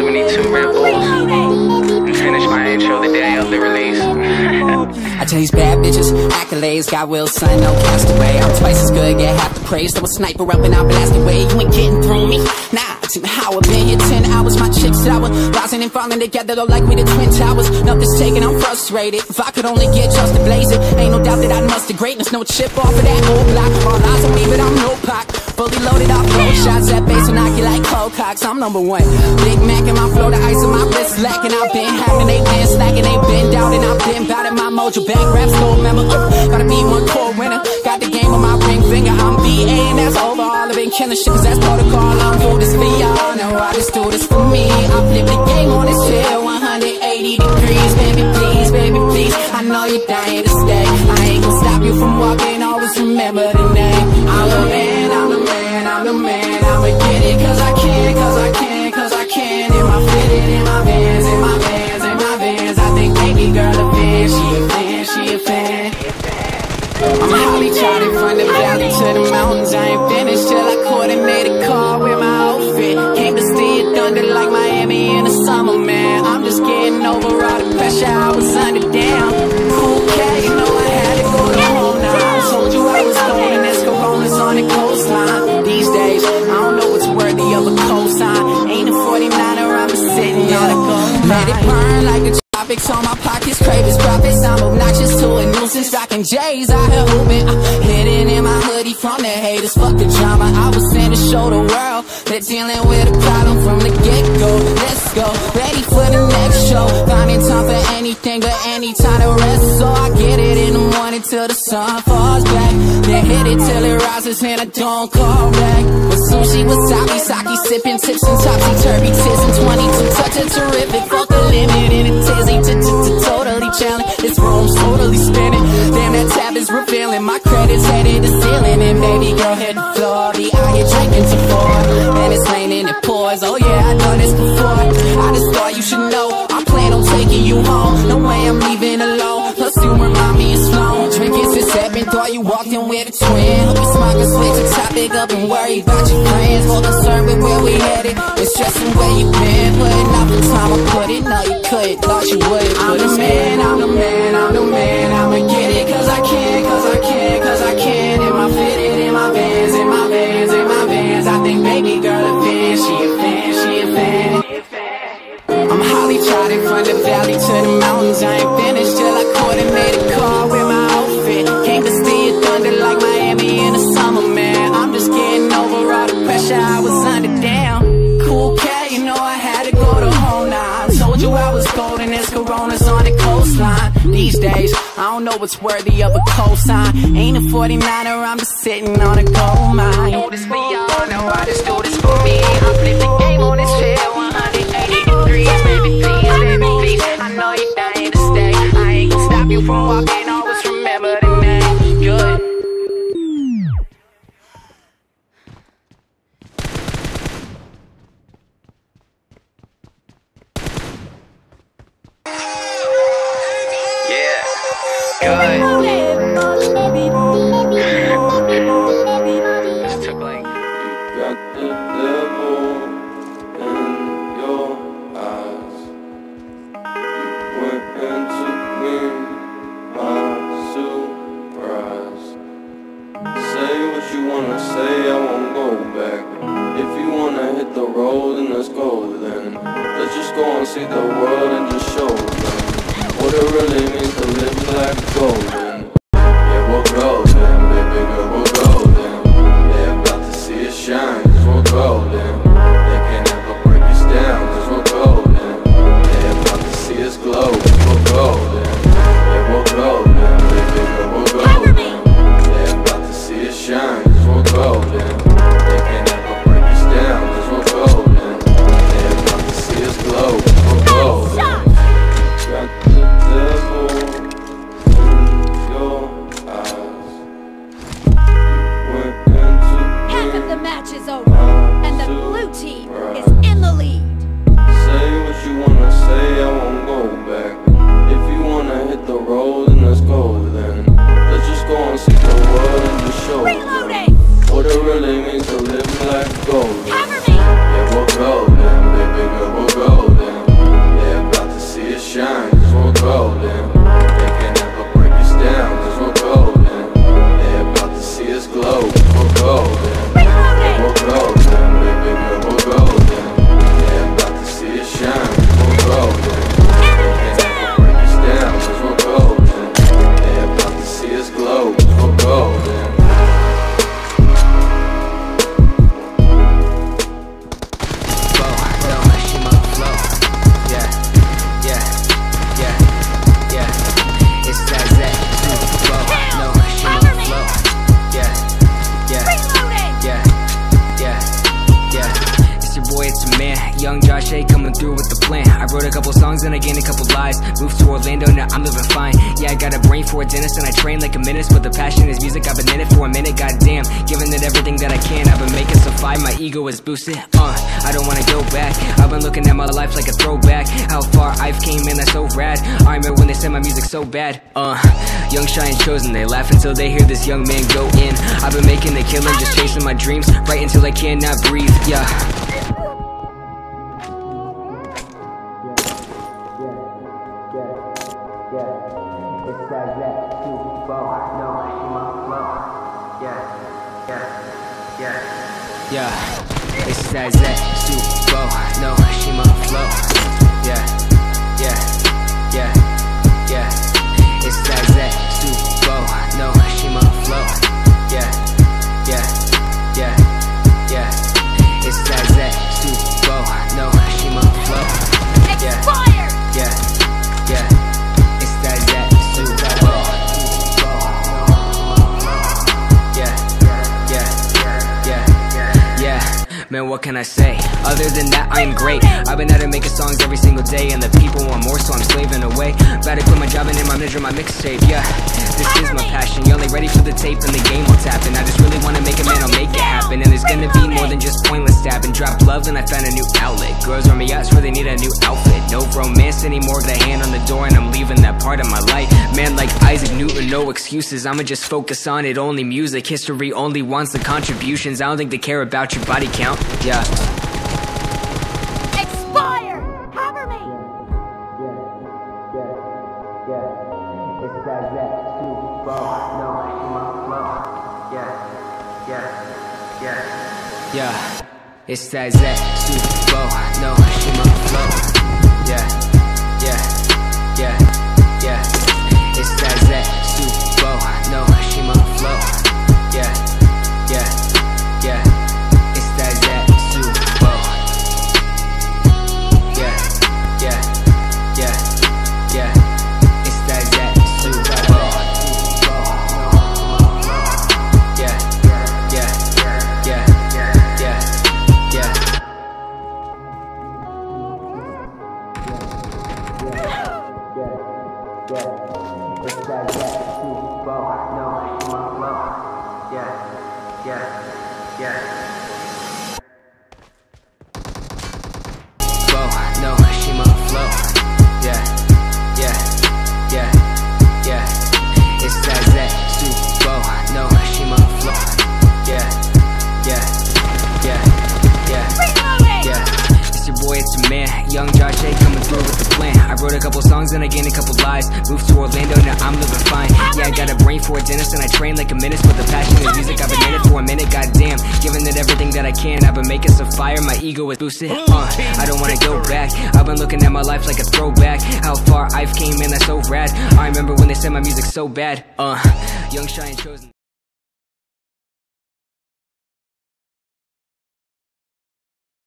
72 Red Bulls and finish my intro the day of the release. I chase bad bitches, accolades, got will, son, no castaway. I'm twice as good, get half the praise. Throw a sniper up and I blast away. You ain't getting through me. Nah, to how I've been here 10 hours. My chicks sour, rising and falling together, though like we the Twin Towers. Nothing's taken, I'm frustrated. If I could only get just to blaze it, ain't no doubt that I'd muster greatness. No chip off of that old block. All eyes on me, but I'm no Pac. Fully loaded off road shots at base and knock you like cold cocks. I'm number one. Big Mac in my flow, the ice in my wrist lacking. I've been hacking, they been slacking, they been down and I've been bout it. My mojo back raps gold member. Gotta be one core winner. Got the game on my ring finger. I'm VA and that's over. All I've been killing shit 'cause that's protocol. I don't do this for y'all, no, I just do this for me. I flip the game on this chair 180 degrees. Baby please, I know you're dying to stay. I ain't gonna stop you from walking, always remember the name. I'm the man, I'm the man, I'm the man. I'ma get it 'cause I can, 'cause I can, 'cause I can. In my fitted, in my vans, in my vans, in my vans. I think baby girl a fan, she a fan, she a fan. I'm holly charted from the valley to the mountains. I ain't finished till I coordinate a car with my outfit. Came to see it thunder like Miami in the summer, man. I'm just getting over all the pressure I was under. Damn, cool cat, you know I had to go to home now. I told you I was going and there's coronas on the coastline. These days, I don't know what's worthy of a cosign. Ain't a 49er, I'm just sitting on a gold mine. Let it burn like the tropics on my pockets, cravings, profits. I'm obnoxious to a nuisance, rocking J's out here hooping. Hidden in my hoodie from the haters, fuck the drama. I was sent to show the world they're dealing with a problem from the get-go. Let's go, ready for the next show. Finding time for anything but any time to rest. So I get it in the morning till the sun falls back. Then hit it till it rises and I don't call back. With sushi, wasabi, sake, sipping tips and topsy-turvy tits and 22 touch a terrific. Fuck the limit in a tizzy, totally challenged. This room's totally spinning. Damn, that tab is revealing. My credit's headed to ceiling. And baby girl hit the floor. Be out here drinking to four. And it's raining, it pours. Oh yeah, I done this before. I just thought you should know I plan on taking you home. No way I'm leaving alone. Plus you remind me it's flown. Drinking since 7, thought you walked in with a twin. Hope you smart, can switch the topic up and worry about your friends. More concerned with where we headed and stressing where you been. Putting out the time I put it, no you couldn't. Thought you would. I'm the man, I'm the man, I'm the man. I'ma get it 'cause I can, 'cause I can, 'cause I can. In my fitted, in my vans, in my vans, in my vans. I think baby girl a fan, she a fan, she a fan. I'm holly charted from the valley to the mountains. I ain't finished till I coordinate a car with my outfit. Came to see it thunder like Miami in the summer, man. I'm just getting over all the pressure I was under. Damn, cool cat, you know I had to go to home now. I told you I was cold and there's coronas on the coastline. These days, I don't know what's worthy of a cosign. Ain't a 49er, I'm just sitting on a gold mine. Do this for y'all, no, I just do this for me. I flip the game on this chair 180 degrees. Baby please, I know you're dying to stay. I ain't gonna stop you from walking, always remember the name. Good. Good. Just took like. You got the devil in your eyes. You went and took me by surprise. Say what you wanna say, I won't go back. If you wanna hit the road, then let's go then. Let's just go and see the world and just show them what it really means to live like golden. Yeah, we're golden, baby girl, we're golden. They're about to see us shine, 'cause we're golden. They can't ever break us down, 'cause we're golden. They're about to see us glow, 'cause we're golden. Yeah, we're golden, baby girl, we're golden. They're about to see us shine, 'cause we're golden. They can't ever break us down, 'cause we're golden. They're about to see us glow, 'cause we're golden. young Josh A coming through with the plan. I wrote a couple songs and I gained a couple lives. Moved to Orlando, now I'm living fine. Yeah, I got a brain for a dentist and I train like a menace, but the passion is music. I've been in it for a minute, goddamn. Giving it everything that I can, I've been making some fire. My ego is boosted, I don't wanna go back. I've been looking at my life like a throwback. How far I've came, man, that's so rad. I remember when they said my music so bad. Young, shy, and chosen, they laugh until they hear this young man go in. I've been making the killing, just chasing my dreams, right until I cannot breathe, yeah. It's that Super Bowl, no, she my flow. Yeah. It's that Super Bowl, no, she my flow. Yeah. It's that Super Bowl, no, she my flow. Yeah. It's that Super Bowl, no, she my flow. Expired. Yeah. It's that Super Bowl. Yeah. Man, what can I say? Other than that, I am great. I've been at it making songs every single day, and the people want more, so I'm slaving away. About to quit my job and in my measure my mixtape, yeah. This is my passion, y'all ain't ready for the tape and the game will happen. I just really wanna make it, man, I'll make it happen. And there's gonna be more than just pointless stabbing. Drop love and I found a new outlet. Girls on me out, swear they need a new outfit. No romance anymore, the hand on the door and I'm leaving that part of my life. Man, like Isaac Newton, no excuses. I'ma just focus on it, only music. History only wants the contributions. I don't think they care about your body count, yeah. Expired. Cover me. It's that Super Bowl, no, she my flow. Yeah. It's that Super Bowl, no, she my flow. Yeah. It's that Super Bowl, no, she my flow. Yeah. It's that Super Bowl. Yeah. It's that Super Bowl. Yeah. It's that Super Bowl, no, she my flow. Yeah. No, she my flow. Yeah. It's that Super Bowl, no, she my flow. Yeah. It's your boy, it's your man, young Josh A coming through with the plan. I wrote a couple songs and I gained a couple lives. Moved to Orlando, now I'm living fine. Yeah, I got a brain for a dentist and I train like a menace, but the passion is music. I've been in it for a minute, goddamn. Giving it everything that I can. I've been making some fire, my ego is boosted. I don't wanna go back. I've been looking at my life like a throwback. How far I've came, man, that's so rad. I remember when they said my music so bad. Young, shy, and chosen.